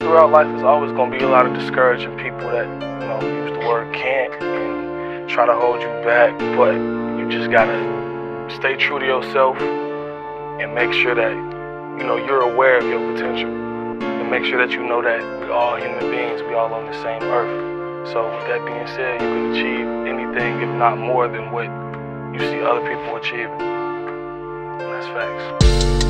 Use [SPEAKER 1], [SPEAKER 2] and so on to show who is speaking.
[SPEAKER 1] throughout life, there's always going to be a lot of discouraging people that, you know, use the word can't and try to hold you back, but you just got to stay true to yourself and make sure that, you know, you're aware of your potential. And make sure that you know that we're all human beings, we all on the same earth. So with that being said, you can achieve anything, if not more than what you see other people achieving. And that's facts.